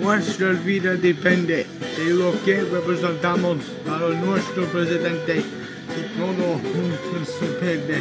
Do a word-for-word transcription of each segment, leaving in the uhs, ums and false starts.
Nuestra vida depende de lo que representamos para nuestro presidente y todo mundo sucede.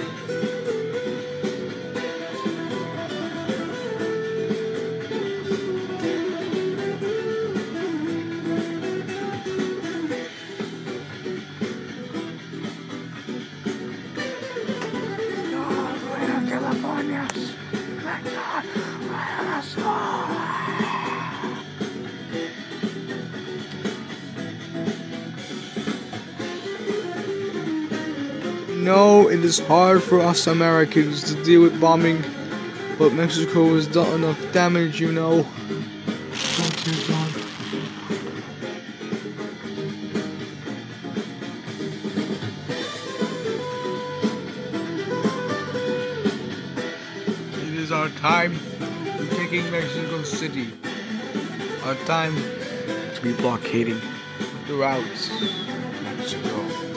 No, it is hard for us Americans to deal with bombing, but Mexico has done enough damage, you know. It is our time to taking Mexico City. Our time to be blockading throughout Mexico.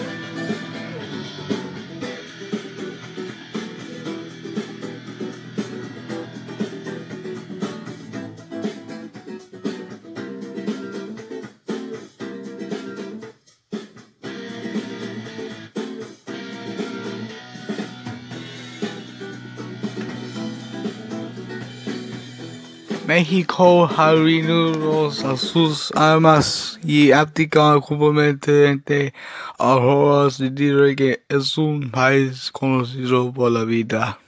México ha reunido a sus armas y abdicado completamente a horas de decir que es un país conocido por la vida.